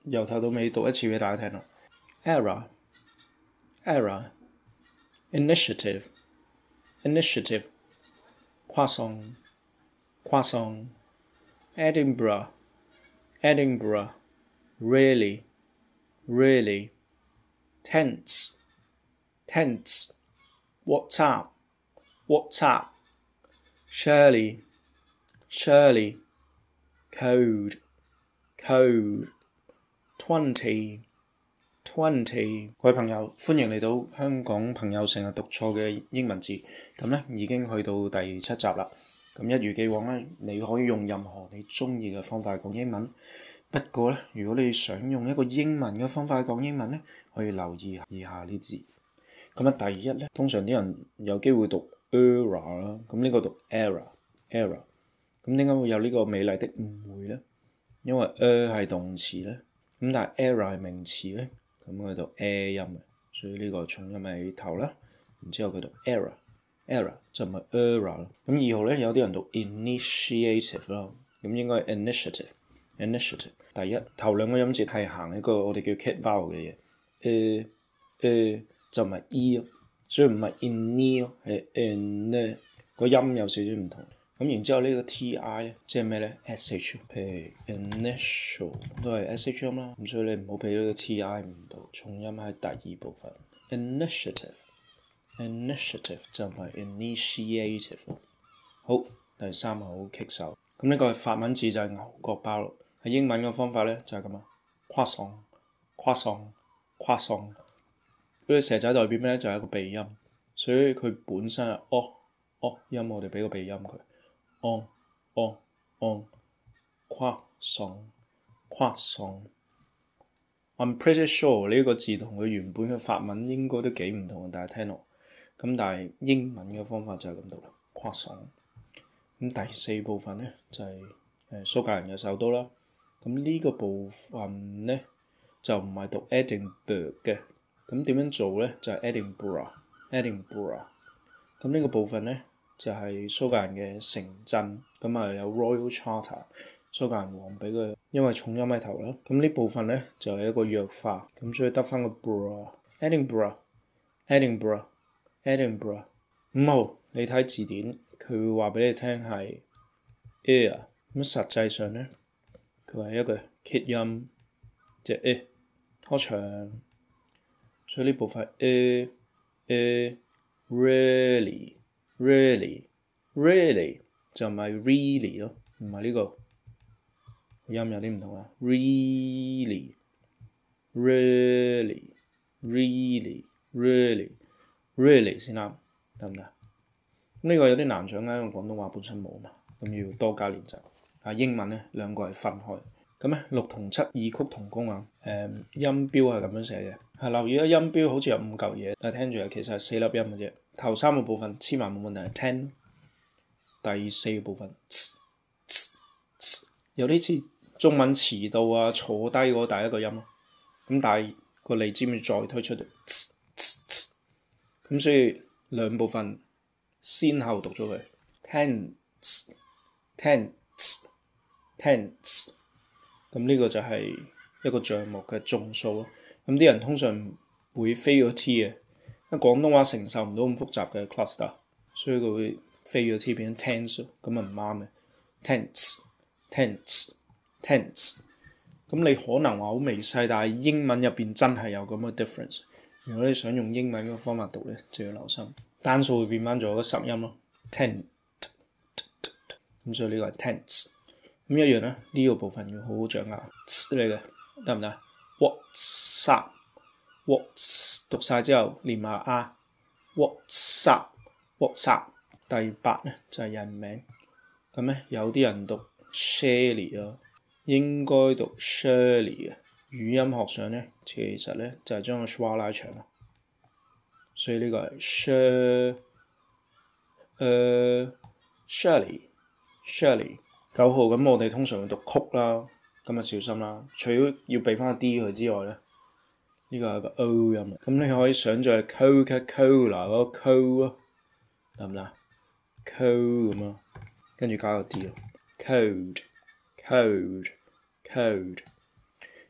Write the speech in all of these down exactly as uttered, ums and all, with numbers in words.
由頭到尾讀一次俾大家聽啦。Error, error, initiative, initiative, croissant, croissant, Edinburgh, Edinburgh, really, really, tense, tense, WhatsApp, WhatsApp, Shirley, Shirley, code, code, twenty, twenty。各位朋友，歡迎嚟到香港朋友成日讀錯嘅英文字。咁咧已經去到第七集啦。咁一如既往咧，你可以用任何你中意嘅方法講英文。不過咧，如果你想用一個英文嘅方法講英文咧，可以留意以下呢字。咁啊，第一咧，通常啲人有機會讀 error 啦，咁呢個讀 error，error。咁點解會有呢個美麗的誤會咧？因為 er 係動詞咧，咁但係 error 係名詞咧，咁佢讀 a 音嘅，所以呢個重音喺頭啦，然之後佢讀 error，error 就唔係 error 啦。咁二號咧，有啲人讀 initiative 啦，咁應該係 initiative，initiative。第一頭兩個音節係行一個我哋叫 cat vowel 嘅嘢，誒誒就唔係 e， 所以唔係 in 係 in， 個音有少少唔同。咁然之後呢個 ti 咧，即係咩咧 ？sh， 譬如 initial 都係 sh 音啦，咁所以你唔好俾呢個 ti 誤導。重音喺第二部分 ，initiative，initiative 就唔係 initiative。好，第三個好棘手。咁呢個係法文字就係牛角包咯。喺英文嘅方法咧就係咁啊 ，croissant，croissant，croissant。嗰個蛇仔代表咩咧？就係一個鼻音，所以佢本身係 o o 音，我哋俾個鼻音佢。on on on croissant croissant。 I'm pretty sure 呢個字同佢原本嘅法文應該都幾唔同嘅，但係聽落咁，但係英文嘅方法就係咁讀啦 croissant。 咁第四部分咧就係、是、誒蘇格蘭嘅首都啦。咁呢個部分咧就唔係讀 Edinburgh 嘅，咁點樣做咧就係、是、Edinburgh Edinburgh。 咁呢個部分咧就係、是、蘇格蘭嘅城鎮，咁啊有 Royal Charter， 蘇格蘭王俾佢，因為重音喺頭啦。咁呢部分咧就係、是、一個弱化，咁所以得翻個 borough Edinburgh Edinburgh Edinburgh。 五號你睇字典，佢會話俾你聽係 ear， 咁實際上咧佢係一個 kit 音，即係 e 拖長，所以呢部分 e e really really really 就唔係 really 咯，唔係呢個音有啲唔同啊。really really really really really 先啱，得唔得？咁呢個有啲難掌握，因為廣東話本身冇嘛，咁要多加練習。但係英文咧兩個係分開。咁咧六同七異曲同工啊。誒、嗯、音標係咁樣寫嘅，係留意咗音標好似有五嚿嘢，但係聽住其實係四粒音嘅啫。頭三個部分千萬冇問題係 ten， 第四個部分呲呲呲有啲似中文遲到啊坐低嗰第一個音咯。咁但係個脷尖要再推出嚟呲呲呲，咁所以兩部分先後讀咗佢 tense tense tense。 咁呢個就係一個帳目嘅眾數咯。咁啲人通常會飛咗 t 嘅，因為廣東話承受唔到咁複雜嘅 cluster， 所以佢會飛咗 t 變成 tense， 咁啊唔啱嘅 tense tense tense。 咁你可能話好微細，但係英文入邊真係有咁嘅 difference。如果你想用英文嘅方法讀咧，就要留心單數會變翻做個十音咯 ten， 咁所以呢個係 tense。咁一樣咧，呢、這個部分要好好掌握。呲嚟嘅得唔得 ？WhatsApp Whats 讀晒之後連埋啊 WhatsApp WhatsApp。第八咧就係、是、人名，咁咧有啲人讀 Shirley 咯，應該讀 Shirley 嘅。語音學上咧，其實咧就係、是、將個 schwa 拉長啦，所以呢個係 Shir 誒 Shirley Shirley。九號咁我哋通常會讀曲啦，咁啊小心啦。除咗要避翻個 D 佢之外咧，呢、這個係個 O 音。咁你可以想像係 Coca-Cola 嗰個 Co 咯，得唔得 ？Co 咁咯，跟住加個 D 咯。Code code code。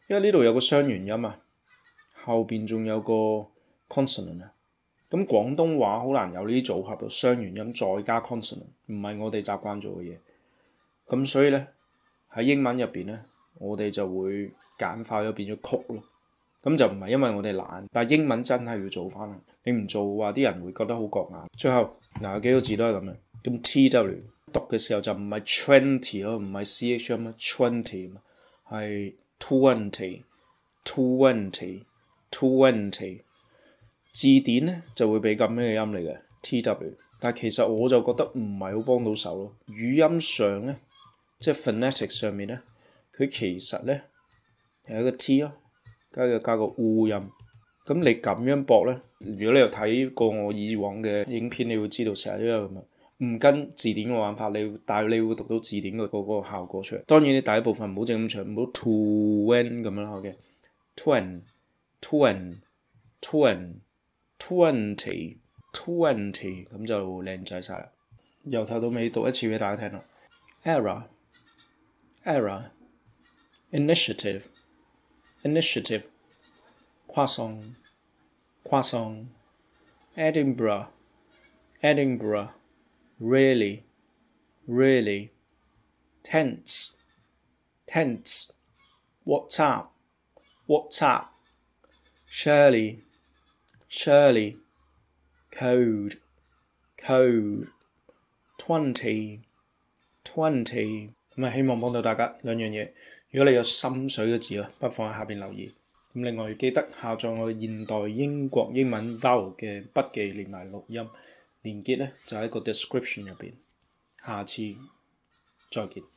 因為呢度有個雙元音啊，後邊仲有個 consonant 啊。咁廣東話好難有呢啲組合到雙元音再加 consonant， 唔係我哋習慣做嘅嘢。咁所以咧喺英文入邊咧，我哋就會簡化咗變咗曲咯。咁就唔係因為我哋懶，但係英文真係要做翻啦。你唔做嘅話，啲人會覺得好覺眼。最後嗱有幾個字都係咁嘅。咁 T W 讀嘅時候就唔係 twenty 咯，唔係 C H 咁啊 twenty 係 twenty twenty twenty。字典咧就會俾咁樣嘅音嚟嘅 T W， 但係其實我就覺得唔係好幫到手咯。語音上咧，即係 phonetics 上面咧，佢其實咧係一個 T 咯，加個加個 U 音。咁你咁樣駁咧，如果你有睇過我以往嘅影片，你會知道成日都有咁啊。唔跟字典嘅玩法，你但係你會讀到字典嘅嗰個效果出嚟。當然你第一部分唔好整咁長，唔好 twin 咁樣學嘅 twin twin twin twenty twenty 咁就靚仔晒啦。由頭到尾讀一次俾大家聽啦。Error error initiative initiative croissant croissant Edinburgh Edinburgh really really tense tense WhatsApp WhatsApp Shirley Shirley code code twenty twenty。 咁啊希望幫到大家兩樣嘢。如果你有心水嘅字啊，不妨喺下邊留言。咁另外記得下載我現代英國英文 vowel 嘅筆記連埋錄音，連結咧就喺個 description 入邊。下次再見。